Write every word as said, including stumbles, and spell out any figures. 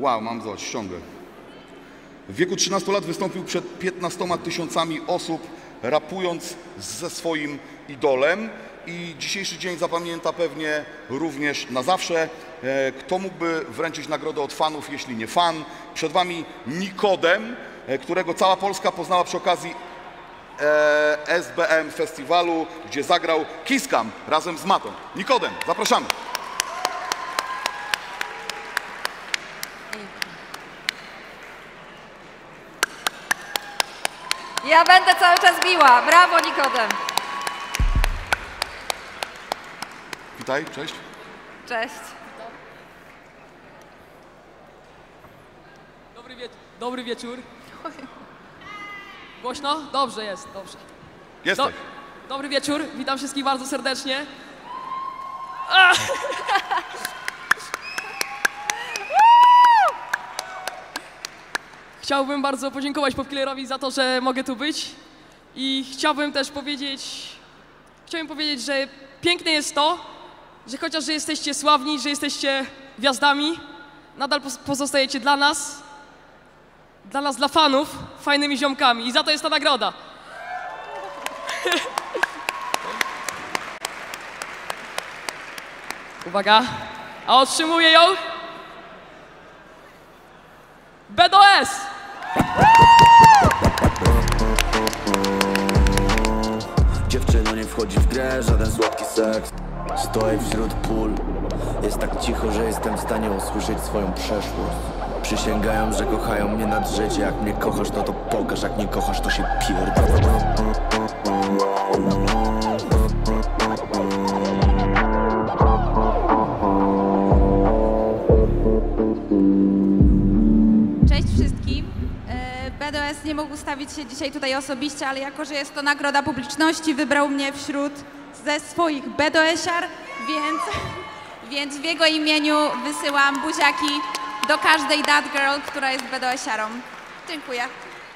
wow, mam zobacz, ściągę. W wieku trzynastu lat wystąpił przed piętnastoma tysiącami osób, rapując ze swoim idolem. I dzisiejszy dzień zapamięta pewnie również na zawsze. Kto mógłby wręczyć nagrodę od fanów, jeśli nie fan? Przed wami Nikodem, którego cała Polska poznała przy okazji S B M Festiwalu, gdzie zagrał Kiss Cam razem z Matą. Nikodem, zapraszamy. Ja będę cały czas biła. Brawo, Nikodem. Witaj, cześć. Cześć. Dobry, wie dobry wieczór. Głośno? Dobrze jest, dobrze. Jesteś. Do dobry wieczór, witam wszystkich bardzo serdecznie. A! Chciałbym bardzo podziękować Popkillerowi za to, że mogę tu być. I chciałbym też powiedzieć, chciałbym powiedzieć, że piękne jest to, że chociaż że jesteście sławni, że jesteście gwiazdami, nadal pozostajecie dla nas, dla nas, dla fanów, fajnymi ziomkami. I za to jest ta nagroda. Uwaga, a otrzymuje ją B D O S! Dziewczyno, nie wchodzi w grę żaden słodki seks. Stoję wśród pól. Jest tak cicho, że jestem w stanie usłyszeć swoją przeszłość. Przysięgają, że kochają mnie nad życie. Jak mnie kochasz, to to pokaż. Jak nie kochasz, to się pierdol. Cześć wszystkim. B D O S nie mógł ustawić się dzisiaj tutaj osobiście, ale jako, że jest to nagroda publiczności, wybrał mnie wśród ze swoich B D O S-iar, więc, więc w jego imieniu wysyłam buziaki do każdej that girl, która jest B D O S-iarą. Dziękuję.